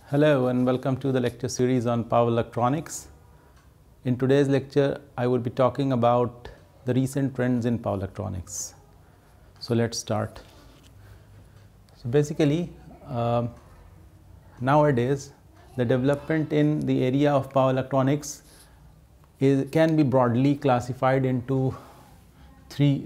Hello and welcome to the lecture series on power electronics. In today's lecture, I will be talking about the recent trends in power electronics. So let's start. So basically, nowadays the development in the area of power electronics can be broadly classified into three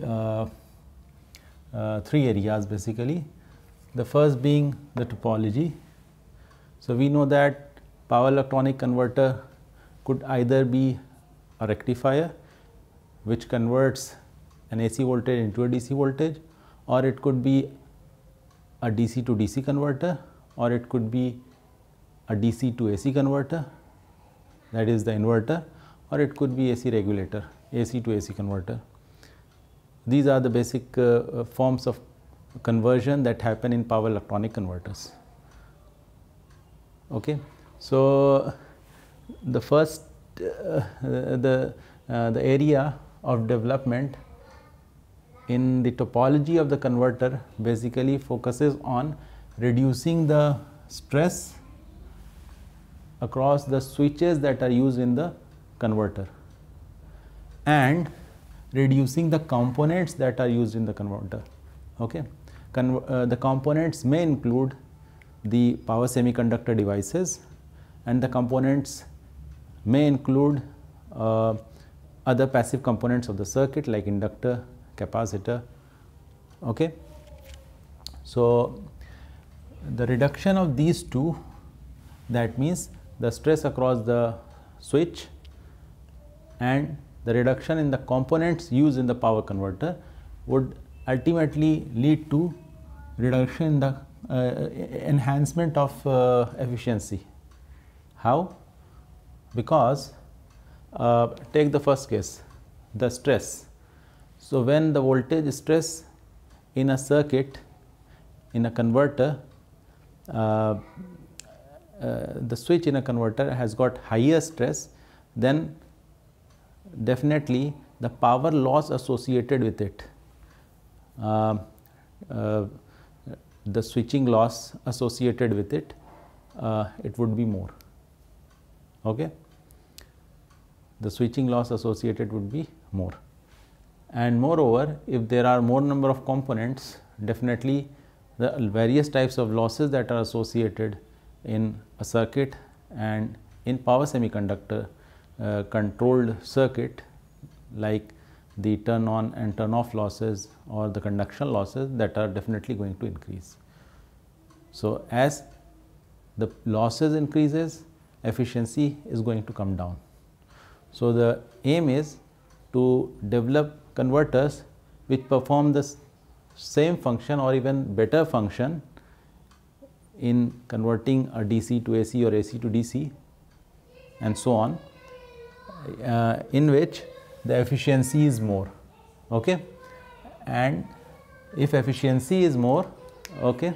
areas basically. The first being the topology. So we know that power electronic converter could either be a rectifier which converts an AC voltage into a DC voltage, or it could be a DC to DC converter, or it could be a DC to AC converter, that is the inverter, or it could be AC regulator, AC to AC converter. These are the basic forms of conversion that happen in power electronic converters. Okay. So the first the area of development in the topology of the converter basically focuses on reducing the stress across the switches that are used in the converter and reducing the components that are used in the converter. Okay. The components may include the power semiconductor devices, and the components may include other passive components of the circuit like inductor, capacitor. Okay. So the reduction of these two, that means the stress across the switch and the reduction in the components used in the power converter, would ultimately lead to reduction in the enhancement of efficiency. How? Because take the first case, the stress. So when the voltage stress in a circuit, in a converter, the switch in a converter has got higher stress, then definitely the power loss associated with it, the switching loss associated with it, it would be more. Okay. The switching loss associated would be more, and moreover, if there are more number of components, definitely the various types of losses that are associated in a circuit and in power semiconductor controlled circuit, like the turn on and turn off losses or the conduction losses, that are definitely going to increase. So as the losses increases, efficiency is going to come down. So the aim is to develop converters which perform the same function or even better function in converting a DC to AC or AC to DC and so on, in which the efficiency is more. Okay. And if efficiency is more, okay,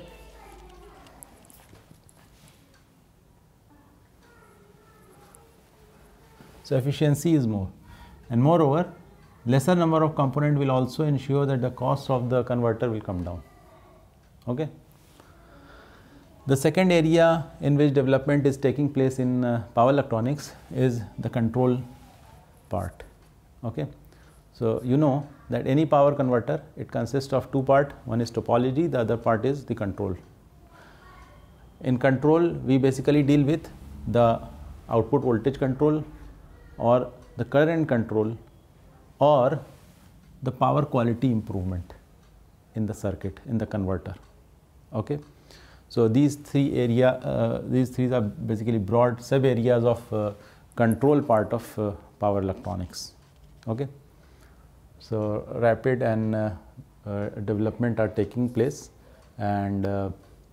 so efficiency is more, and moreover lesser number of component will also ensure that the cost of the converter will come down. Okay. The second area in which development is taking place in power electronics is the control part. Okay. So you know that any power converter, it consists of two parts, one is topology, the other part is the control. In control, we basically deal with the output voltage control or the current control or the power quality improvement in the circuit, in the converter. Okay. So these three are basically broad sub areas of control part of power electronics. Okay. So rapid and development are taking place, and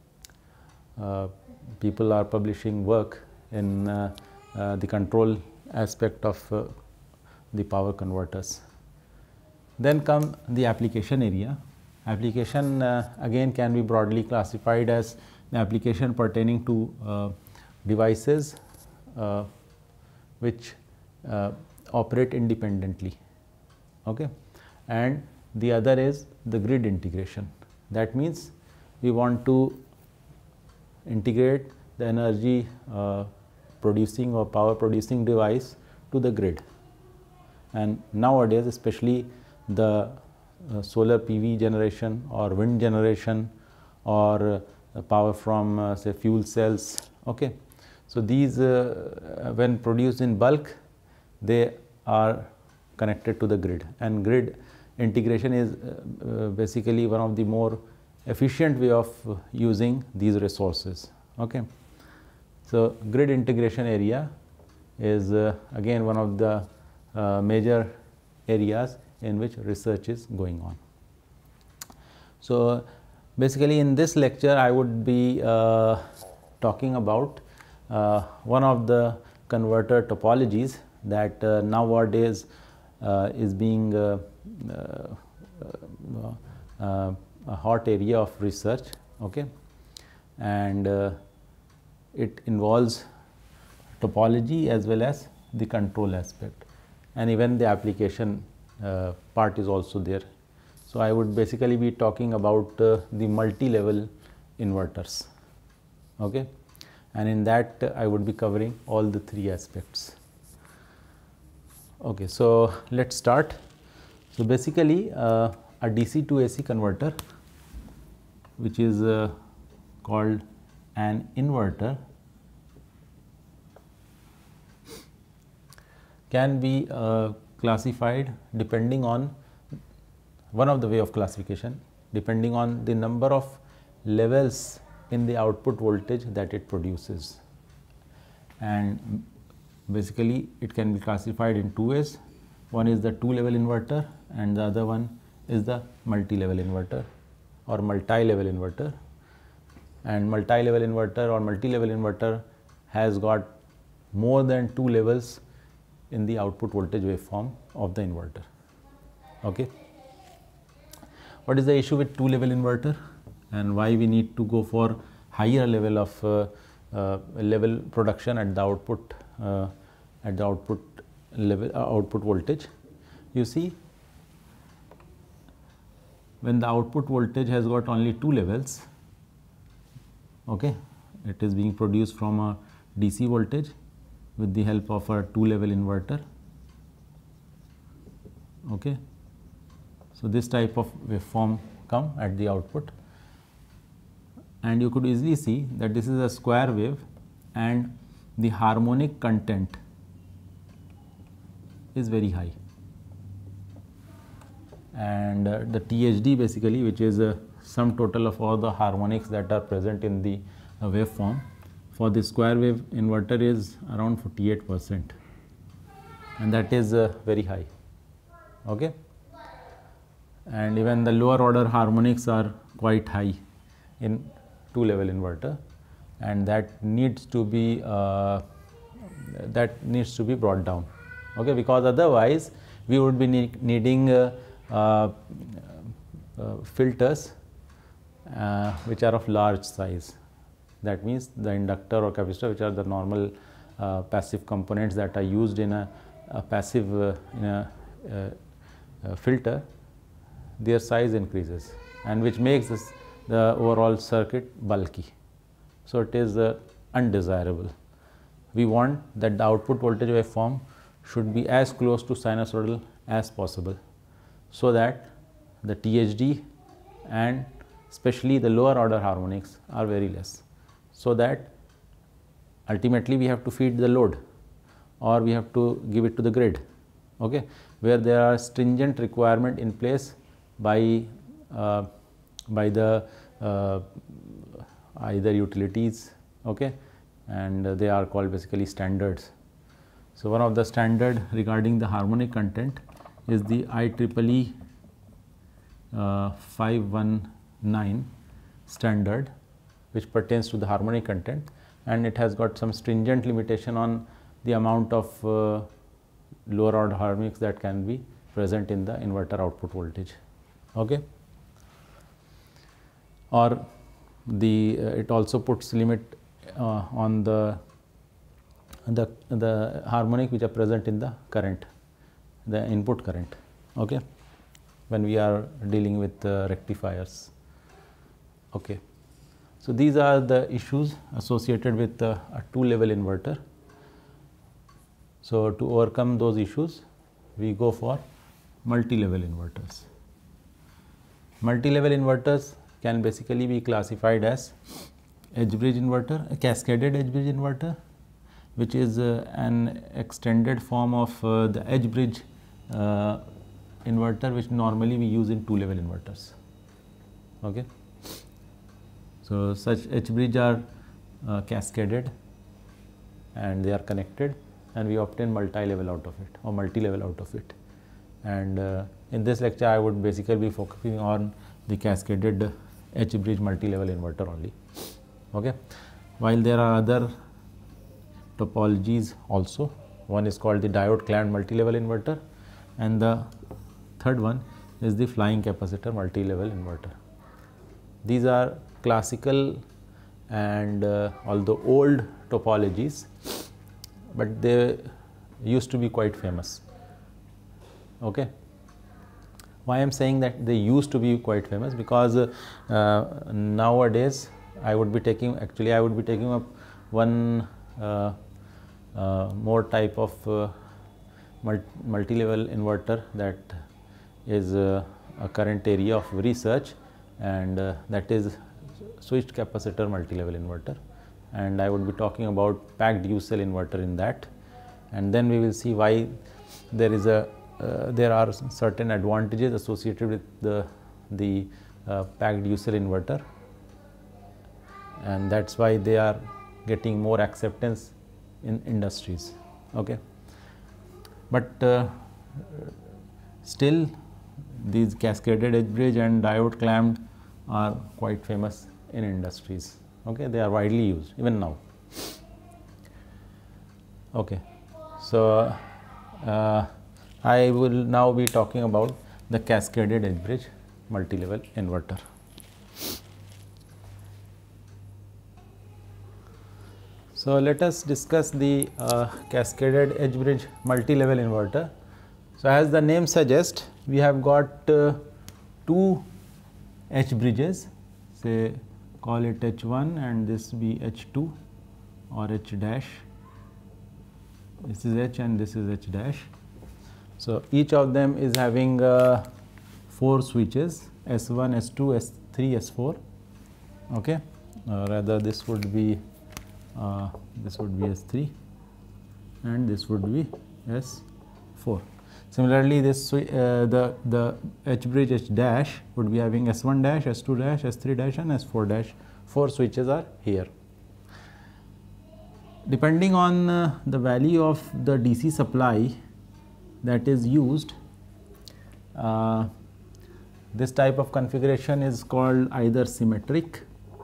people are publishing work in the control aspect of the power converters. Then come the application area. Application again can be broadly classified as the application pertaining to devices which operate independently. Okay. And the other is the grid integration. That means we want to integrate the energy producing or power producing device to the grid. And nowadays, especially the solar PV generation or wind generation or power from say fuel cells. Okay. So, these when produced in bulk, they are connected to the grid, and grid integration is basically one of the more efficient way of using these resources. Okay. So, grid integration area is again one of the major areas in which research is going on. So, basically in this lecture I would be talking about one of the converter topologies that nowadays is being a hot area of research. Okay. And it involves topology as well as the control aspect, and even the application part is also there. So, I would basically be talking about the multi-level inverters. Okay. And in that I would be covering all the three aspects. Okay. So, let us start. So, basically a DC to AC converter, which is called an inverter, can be classified depending on one of the way of classification, depending on the number of levels in the output voltage that it produces. And basically it can be classified in two ways. One is the two-level inverter and the other one is the multi-level inverter or multi-level inverter. And multi-level inverter or multi-level inverter has got more than two levels in the output voltage waveform of the inverter. Okay. What is the issue with two-level inverter and why we need to go for higher level of level production at the output level output voltage? You see, when the output voltage has got only two levels, okay, it is being produced from a DC voltage with the help of a two-level inverter. Okay. So, this type of waveform come at the output, and you could easily see that this is a square wave and the harmonic content is very high, and the THD basically, which is a sum total of all the harmonics that are present in the waveform, for the square wave inverter is around 48%, and that is very high. Okay. And even the lower order harmonics are quite high in two-level inverter, and that needs to be brought down. Okay, because otherwise we would be needing filters which are of large size. That means the inductor or capacitor, which are the normal passive components that are used in a passive filter, their size increases, and which makes the overall circuit bulky. So, it is undesirable. We want that the output voltage waveform should be as close to sinusoidal as possible, so that the THD and especially the lower order harmonics are very less, so that ultimately we have to feed the load or we have to give it to the grid, okay, where there are stringent requirement in place by the either utilities, okay, and they are called basically standards. So, one of the standard regarding the harmonic content is the IEEE 519 standard, which pertains to the harmonic content, and it has got some stringent limitation on the amount of lower order harmonics that can be present in the inverter output voltage. Okay. Or it also puts limit on the harmonic which are present in the current, the input current, okay, when we are dealing with rectifiers. Okay. So, these are the issues associated with a 2-level inverter. So, to overcome those issues, we go for multi-level inverters. Multi-level inverters can basically be classified as edge bridge inverter, a cascaded edge bridge inverter, which is an extended form of the edge bridge inverter, which normally we use in 2-level inverters. Okay. So, such edge bridge are cascaded and they are connected, and we obtain multi-level out of it or multi-level out of it. And in this lecture, I would basically be focusing on the cascaded edge bridge multi-level inverter only. Okay. While there are other topologies also, one is called the diode clamped multi-level inverter, and the third one is the flying capacitor multi-level inverter. These are classical and although old topologies, but they used to be quite famous. Okay. Why I am saying that they used to be quite famous? Because nowadays I would be taking up one more type of multi-level inverter that is a current area of research, and that is switched capacitor multi-level inverter, and I would be talking about packed use cell inverter in that, and then we will see why there are certain advantages associated with the packed use cell inverter, and that's why they are getting more acceptance in industries. Okay. But still these cascaded edge bridge and diode clamped are quite famous in industries. Okay. They are widely used even now. Okay. So, I will now be talking about the cascaded edge bridge multi-level inverter. So, let us discuss the cascaded edge bridge multi-level inverter. So, as the name suggests, we have got two H bridges, say call it H1 and this be H2 or H dash. This is H and this is H dash. So, each of them is having 4 switches S1, S2, S3, S4. Okay. Rather this would be S3 and this would be S4. Similarly, this the H bridge H dash would be having S1 dash, S2 dash, S3 dash and S4 dash. 4 switches are here. Depending on the value of the DC supply that is used, this type of configuration is called either symmetric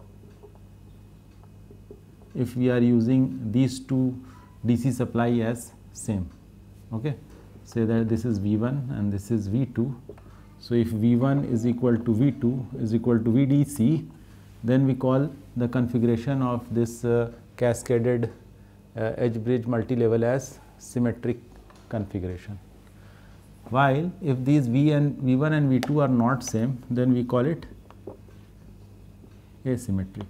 if we are using these two DC supply as same. Okay. Say that this is V1 and this is V2. So, if V1 is equal to V2 is equal to VDC, then we call the configuration of this cascaded edge bridge multi-level as symmetric configuration. While if these V1 and V2 are not same, then we call it asymmetric.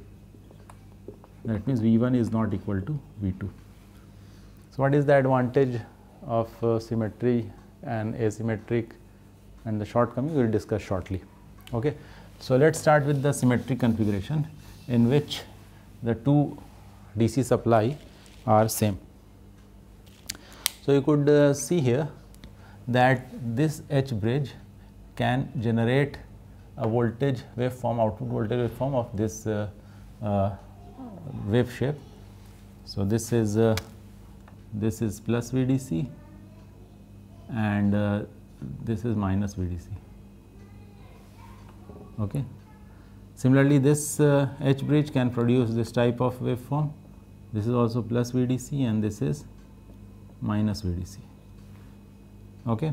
That means V1 is not equal to V2. So, what is the advantage of symmetry and asymmetric and the shortcoming we will discuss shortly. Okay. So, let us start with the symmetric configuration in which the two DC supply are same. So, you could see here that this H bridge can generate a voltage waveform, output voltage waveform of this wave shape. So, this is plus VDC and this is minus VDC. Okay. Similarly, this H bridge can produce this type of waveform. This is also plus VDC and this is minus VDC. Okay.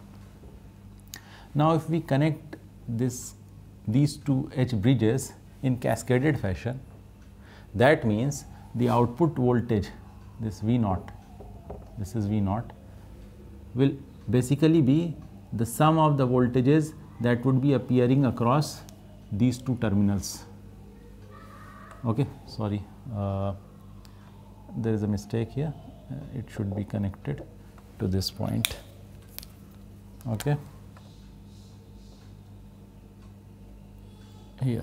Now, if we connect these two H bridges in cascaded fashion, that means the output voltage, this V naught, this is V naught, will basically be the sum of the voltages that would be appearing across these two terminals. Okay, sorry, there is a mistake here. It should be connected to this point. Okay, here.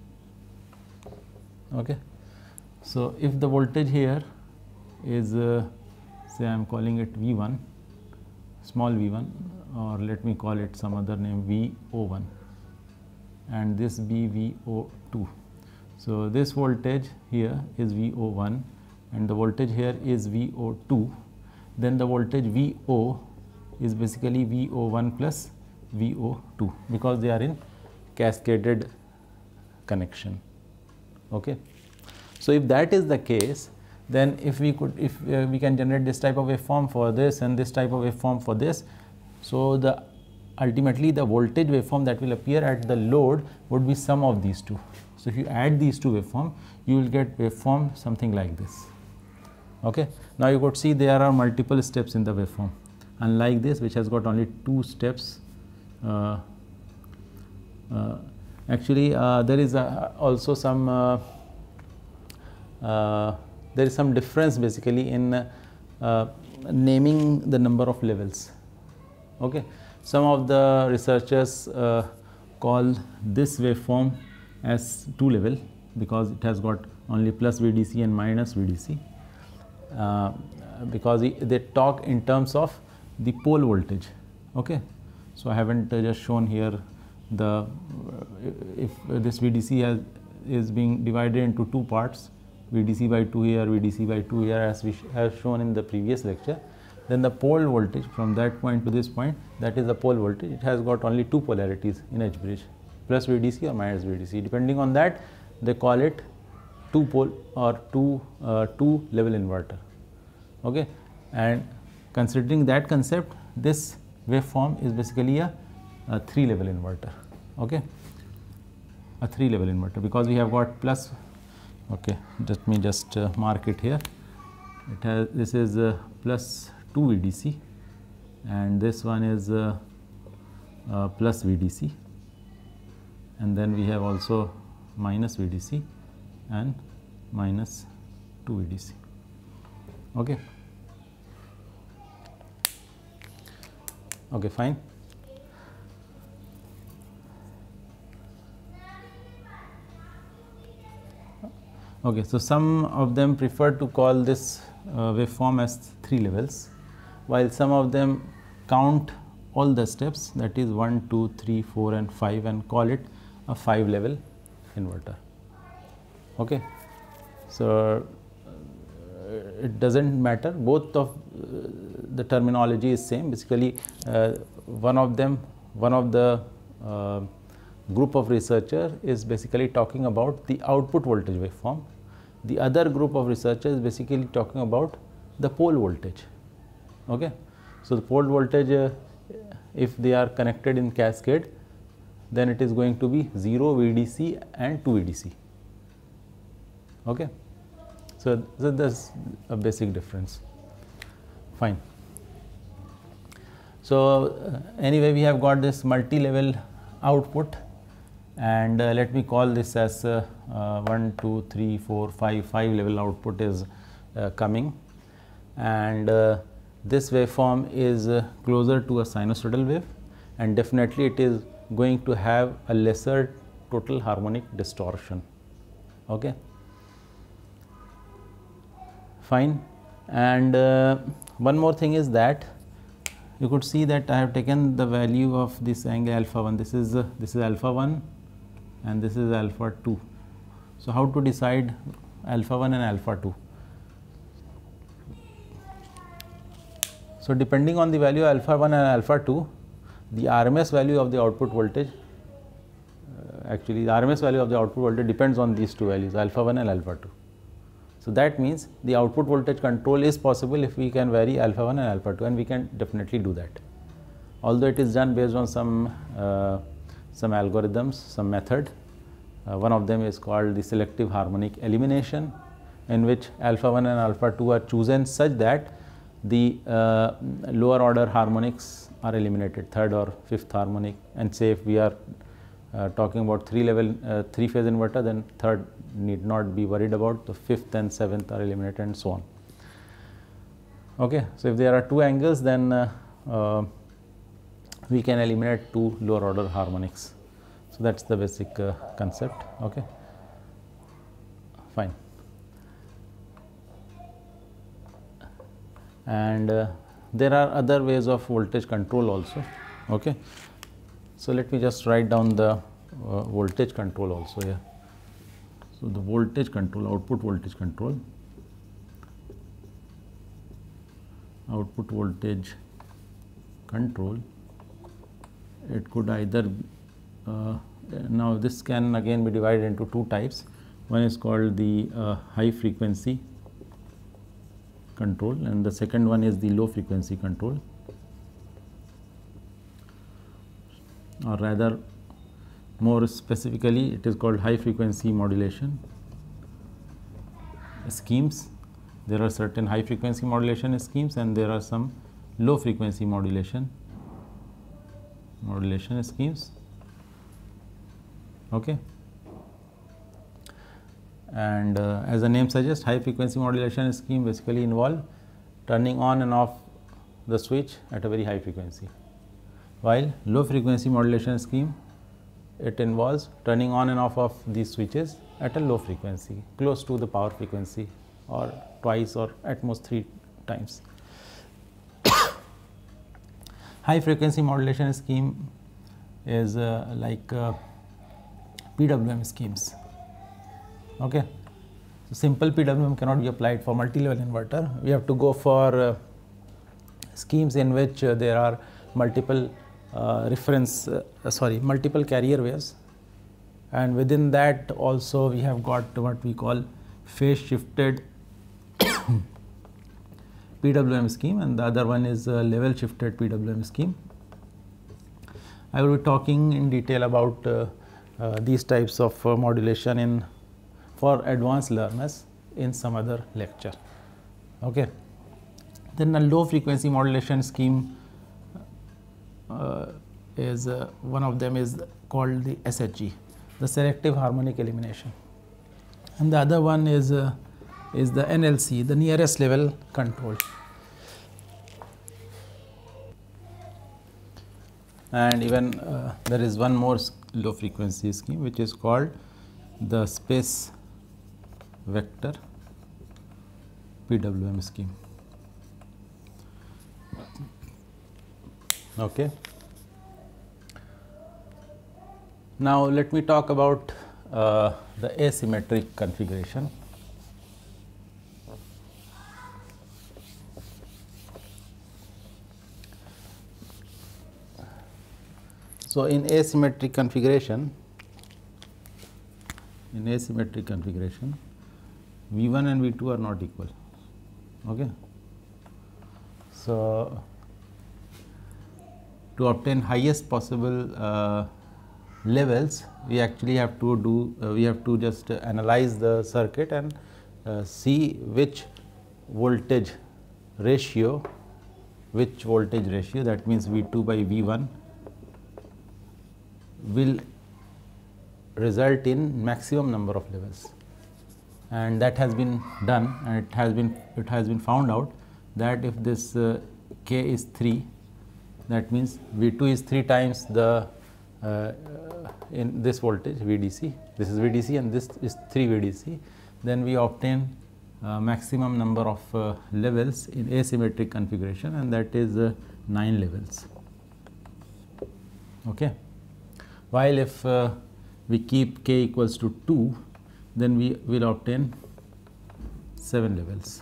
Okay, so if the voltage here is say I am calling it V1, small v1, or let me call it some other name VO1, and this be VO2. So this voltage here is VO1 and the voltage here is VO2. Then the voltage VO is basically VO1 plus VO2 because they are in cascaded connection. Okay. So if that is the case, then if we can generate this type of waveform for this and this type of waveform for this, so ultimately the voltage waveform that will appear at the load would be sum of these two. So if you add these two waveform, you will get waveform something like this. Okay. Now you could see there are multiple steps in the waveform, unlike this which has got only 2 steps. Actually there is also some there is some difference basically in naming the number of levels. Okay. Some of the researchers call this waveform as 2 level because it has got only plus VDC and minus VDC, because they talk in terms of the pole voltage. Okay. So I haven't just shown here the if this VDC is being divided into 2 parts, VDC by 2 here, VDC by 2 here, as we have shown in the previous lecture. Then the pole voltage from that point to this point, that is the pole voltage. It has got only 2 polarities in H bridge, plus VDC or minus VDC. Depending on that, they call it 2 pole or 2 level inverter. Okay. And considering that concept, this waveform is basically a 3 level inverter. Okay. A 3 level inverter because we have got plus. Okay, let me just mark it here. It has, this is plus 2 VDC and this one is plus VDC, and then we have also minus VDC and minus 2 VDC. Okay. Okay, fine. Okay, so some of them prefer to call this waveform as 3 levels, while some of them count all the steps, that is 1, 2, 3, 4 and 5, and call it a 5 level inverter. Okay. So it does not matter, both of the terminology is same. Basically one of the group of researcher is basically talking about the output voltage waveform. The other group of researchers is basically talking about the pole voltage. Okay. So the pole voltage, if they are connected in cascade, then it is going to be 0 VDC and 2 VDC. Okay. So there's a basic difference. Fine. So anyway, we have got this multi-level output, and let me call this as 1, 2, 3, 4, 5 level output is coming, and this waveform is closer to a sinusoidal wave, and definitely it is going to have a lesser total harmonic distortion. Okay. Fine. And one more thing is that you could see that I have taken the value of this angle alpha 1. This is alpha 1 and this is alpha 2. So how to decide alpha 1 and alpha 2? So depending on the value alpha 1 and alpha 2, the RMS value of the output voltage, actually the RMS value of the output voltage depends on these 2 values, alpha 1 and alpha 2. So that means the output voltage control is possible if we can vary alpha 1 and alpha 2, and we can definitely do that. Although it is done based on some algorithms, some method. One of them is called the selective harmonic elimination, in which alpha 1 and alpha 2 are chosen such that the lower order harmonics are eliminated, 3rd or 5th harmonic, and say if we are talking about three phase inverter, then third need not be worried about, the fifth and seventh are eliminated and so on. Okay. So, if there are two angles, then we can eliminate two lower order harmonics. So, that is the basic concept. Okay. Fine. And there are other ways of voltage control also. Okay. So, let me just write down the voltage control also here. So, the voltage control, output voltage control, it could either now this can again be divided into two types. One is called the high frequency control and the second one is the low frequency control, or rather more specifically it is called high frequency modulation schemes. There are certain high frequency modulation schemes and there are some low frequency modulation schemes. Okay. And as the name suggests, high frequency modulation scheme basically involve turning on and off the switch at a very high frequency, while low frequency modulation scheme, it involves turning on and off of these switches at a low frequency, close to the power frequency, or twice or at most 3 times. High frequency modulation scheme is like PWM schemes. Okay. So, simple PWM cannot be applied for multi-level inverter. We have to go for schemes in which there are multiple multiple carrier waves, and within that also we have got what we call phase shifted PWM scheme, and the other one is level shifted PWM scheme. I will be talking in detail about these types of modulation for advanced learners in some other lecture. Okay. Then a low frequency modulation scheme is one of them is called the SHE, the selective harmonic elimination, and the other one is the NLC, the nearest level control. And even there is one more low frequency scheme which is called the space vector PWM scheme. Okay. Now, let me talk about the asymmetric configuration. So, in asymmetric configuration, V1 and V2 are not equal. Okay. So, to obtain highest possible levels, we actually have to do we have to just analyze the circuit and see which voltage ratio, that means V2 by V1 will result in maximum number of levels, and that has been done, and it has been found out that if this K is 3, that means V2 is 3 times the in this voltage VDC, this is VDC and this is 3 VDC, then we obtain maximum number of levels in asymmetric configuration, and that is 9 levels. Okay. While if we keep K equals to 2, then we will obtain 7 levels.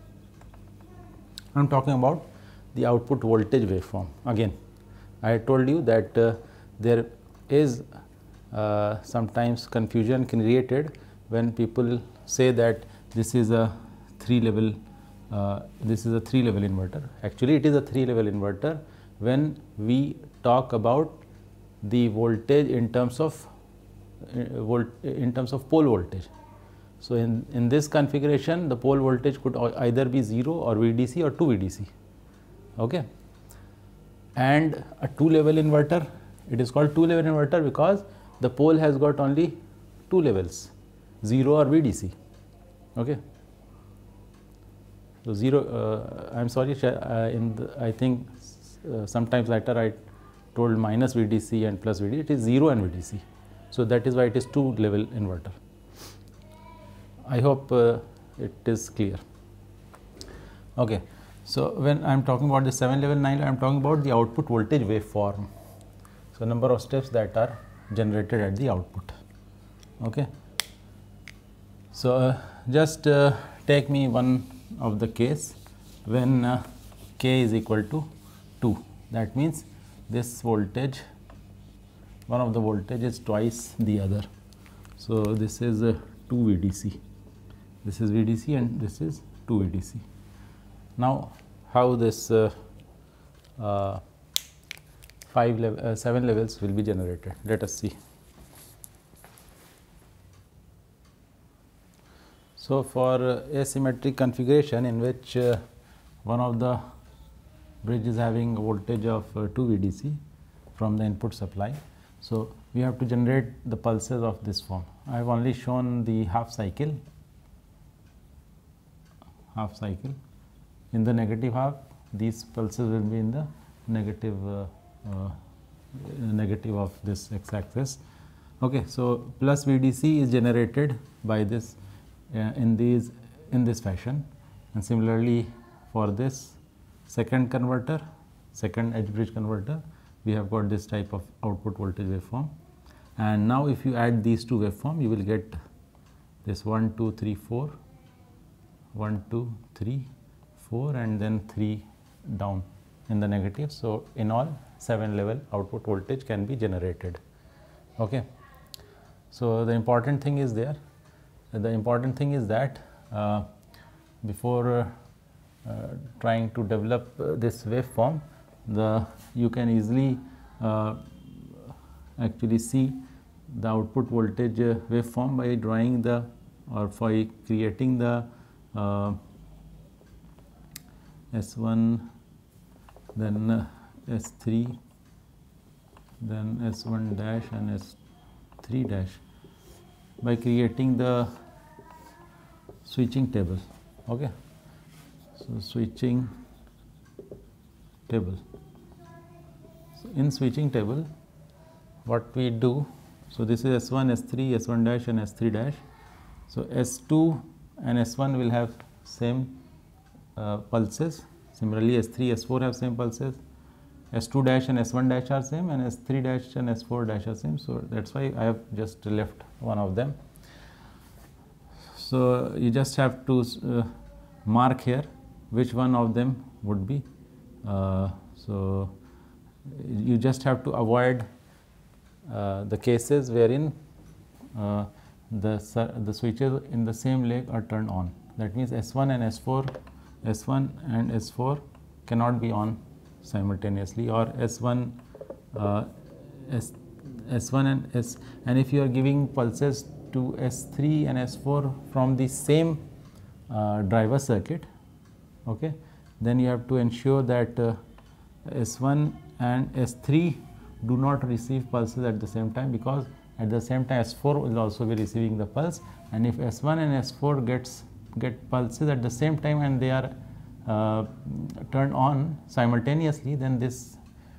I am talking about the output voltage waveform. Again, I told you that there is sometimes confusion created when people say that this is a 3-level inverter. Actually, it is a 3-level inverter when we talk about the voltage in terms of pole voltage. So, in this configuration, the pole voltage could either be 0 or VDC or 2 VDC. Okay. And a 2-level inverter, it is called 2-level inverter because the pole has got only two levels, 0 or VDC. Okay. So 0, I am sorry, I think sometimes later I told minus VDC and plus VDC, it is 0 and VDC. So that is why it is 2 level inverter. I hope it is clear. Okay. So when I am talking about the 7 level, 9 level, I am talking about the output voltage waveform. So number of steps that are generated at the output. Okay. So just take me one of the case when K is equal to 2. That means this voltage, one of the voltage is twice the other. So this is 2 VDC. This is VDC and this is 2 VDC. Now how this 7 levels will be generated? Let us see. So for asymmetric configuration in which one of the bridge is having a voltage of 2 VDC from the input supply. So we have to generate the pulses of this form. I have only shown the half cycle. In the negative half, these pulses will be in the negative of this x-axis. Okay, so plus VDC is generated by this in this fashion, and similarly for this second edge bridge converter, we have got this type of output voltage waveform. And now if you add these two waveform, you will get this 1 2 3 4, 1 2 3 4, and then 3 down in the negative. So in all 7 level output voltage can be generated. Okay. So the important thing is there. The important thing is that before trying to develop this waveform, you can easily actually see the output voltage waveform by drawing the or by creating the S1, then S3, then S1 dash and S3 dash by creating the switching table. Okay. So switching table. So in switching table, what we do, so this is S1, S3, S1 dash and S3 dash. So S2 and S1 will have same pulses. Similarly, S3, S4 have same pulses. S2 dash and S1 dash are same, and S3 dash and S4 dash are same. So that's why I have just left one of them. So you just have to mark here which one of them would be. So you just have to avoid the cases wherein the switches in the same leg are turned on. That means S1 and S4 cannot be on simultaneously, or S1 and if you are giving pulses to S3 and S4 from the same driver circuit, okay, then you have to ensure that S1 and S3 do not receive pulses at the same time, because at the same time S4 will also be receiving the pulse, and if S1 and S4 get pulses at the same time and they are turned on simultaneously, then this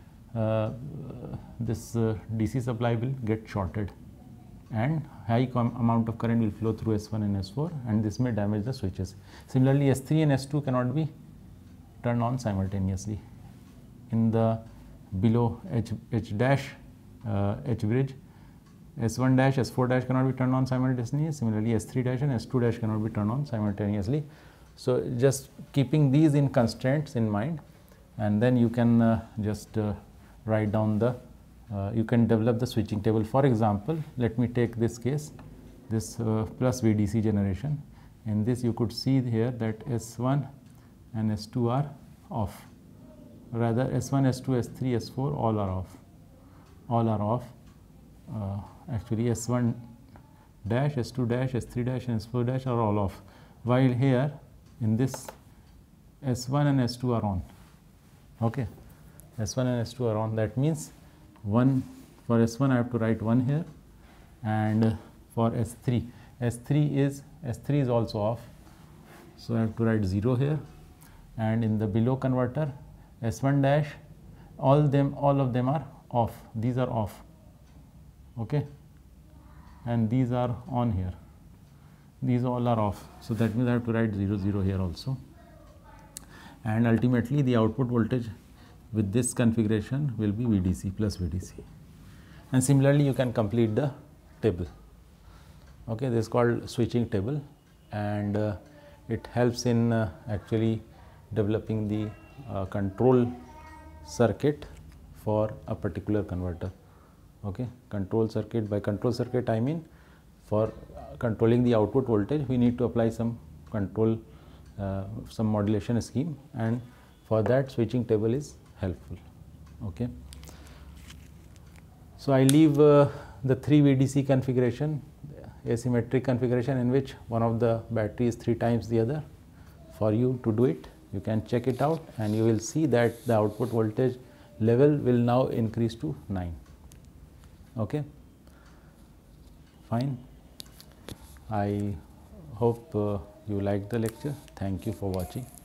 DC supply will get shorted and high amount of current will flow through S1 and S4, and this may damage the switches. Similarly, S3 and S2 cannot be turned on simultaneously. In the below H dash H bridge, S1 dash, S4 dash cannot be turned on simultaneously. Similarly, S3 dash and S2 dash cannot be turned on simultaneously. So just keeping these in constraints in mind, and then you can just write down the you can develop the switching table. For example, let me take this case, this plus VDC generation. In this you could see here that S1 and S2 are off. Rather, S1, S2, S3, S4 all are off. All are off. Actually, S1 dash, S2 dash, S3 dash and S4 dash are all off. While here in this S1 and S2 are on. Okay. S1 and S2 are on. That means one for S1 I have to write 1 here, and for S3 is also off, so I have to write 0 here. And in the below converter S1 dash, all of them are off, these are off, okay, and these are on here, these all are off, so that means I have to write 0 0 here also. And ultimately the output voltage with this configuration will be VDC plus VDC. And similarly you can complete the table, okay. This is called switching table, and it helps in actually developing the control circuit for a particular converter, okay. Control circuit, by control circuit I mean for controlling the output voltage we need to apply some control, some modulation scheme, and for that switching table is helpful, okay. So I leave the 3 VDC configuration, asymmetric configuration, in which one of the battery is 3 times the other, for you to do it. You can check it out and you will see that the output voltage level will now increase to 9, okay. Fine. I hope you liked the lecture. Thank you for watching.